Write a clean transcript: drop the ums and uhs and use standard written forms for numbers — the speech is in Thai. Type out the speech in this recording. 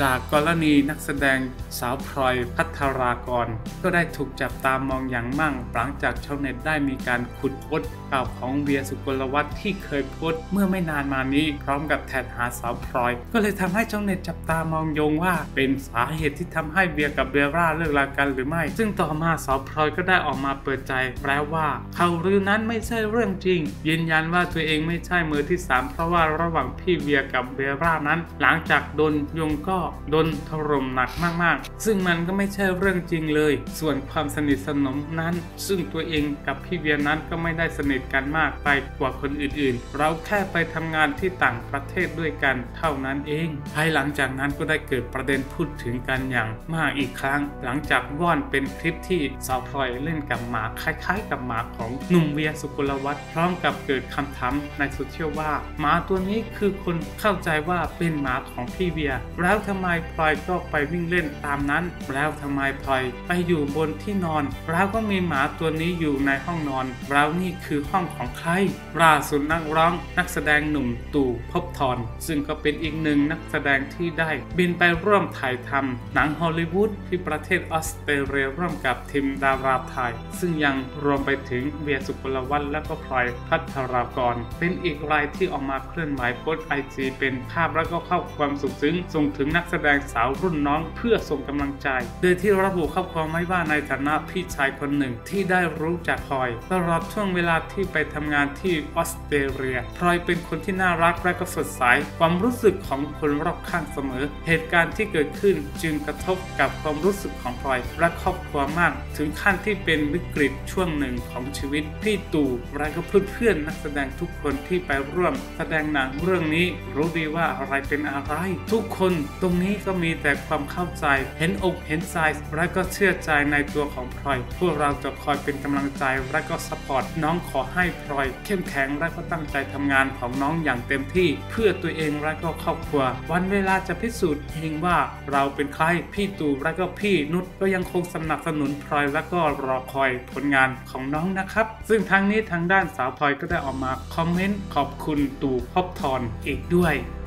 จากกรณีนักแสดงสาวพลอยภัทรากรก็ได้ถูกจับตามองอย่างมากหลังจากชาวเน็ตได้มีการขุดพจน์เก่าของเวียสุกลวัฒน์ที่เคยโพสต์เมื่อไม่นานมานี้พร้อมกับแท็กหาสาวพลอยก็เลยทำให้ชาวเน็ตจับตามองโยงว่าเป็นสาเหตุที่ทำให้เวียกับเบลล่าเลิกรากันหรือไม่ซึ่งต่อมาสาวพลอยก็ได้ออกมาเปิดใจแล้วว่าข่าวลือนั้นไม่ใช่เรื่องจริงยืนยันว่าตัวเองไม่ใช่มือที่3เพราะว่าระหว่างพี่เวียกับเบลล่านั้นหลังจากโดนโยงก็โดนถล่มหนักมากๆซึ่งมันก็ไม่ใช่เรื่องจริงเลยส่วนความสนิทสนมนั้นซึ่งตัวเองกับพี่เวียนั้นก็ไม่ได้สนิทกันมากไปกว่าคนอื่นๆเราแค่ไปทำงานที่ต่างประเทศด้วยกันเท่านั้นเองภายหลังจากนั้นก็ได้เกิดประเด็นพูดถึงกันอย่างมากอีกครั้งหลังจากว่อนเป็นคลิปที่สาวพลอยเล่นกับหมาคล้ายๆกับหมาของหนุ่มเวียสุกลวัฒน์พร้อมกับเกิดคำถามในโซเชียลว่าหมาตัวนี้คือคนเข้าใจว่าเป็นหมาของพี่เวียแล้วทำไมพลอยก็ไปวิ่งเล่นตามนั้นแล้วทำไมพลอยไปอยู่บนที่นอนแล้วก็มีหมาตัวนี้อยู่ในห้องนอนแล้วนี่คือห้องของใครล่าสุดนักร้องนักแสดงหนุ่มตู่ภพบทรซึ่งก็เป็นอีกหนึ่งนักแสดงที่ได้บินไปร่วมถ่ายทำหนังฮอลลีวูดที่ประเทศออสเตรเลียร่วมกับทีมดาราไทยซึ่งยังรวมไปถึงเวียสุกลวัฒน์และก็พลอยภัทรากรเป็นอีกรายที่ออกมาเคลื่อนไหวโพสต์ IG เป็นภาพและก็ข้อความสุดซึ้งส่งถึงนักแสดงสาวรุ่นน้องเพื่อส่งกำลังใจโดยที่ระบุข้อความไว้ว่าในฐานะพี่ชายคนหนึ่งที่ได้รู้จักพลอยตลอดช่วงเวลาที่ไปทำงานที่ออสเตรเลียพลอยเป็นคนที่น่ารักและก็สดใสความรู้สึกของคนรอบข้างเสมอเหตุการณ์ที่เกิดขึ้นจึงกระทบกับความรู้สึกของพลอยและครอบครัวมากถึงขั้นที่เป็นวิกฤตช่วงหนึ่งของชีวิตพี่ตู่และก็เพื่อนๆนักแสดงทุกคนที่ไปร่วมแสดงหนังเรื่องนี้รู้ดีว่าอะไรเป็นอะไรทุกคนตรงนี้ก็มีแต่ความเข้าใจเห็นอกเห็นใจและก็เชื่อใจในตัวของพลอยพวกเราจะคอยเป็นกำลังใจและก็ซัพพอร์ตน้องขอให้พลอยเข้มแข็งและก็ตั้งใจทำงานของน้องอย่างเต็มที่เพื่อตัวเองและก็ครอบครัววันเวลาจะพิสูจน์เองว่าเราเป็นใครพี่ตู่และก็พี่นุชก็ยังคงสนับสนุนพลอยและก็รอคอยผลงานของน้องนะครับซึ่งทางนี้ทางด้านสาวพลอยก็ได้ออกมาคอมเมนต์ขอบคุณตู่ภพบทรอีกด้วย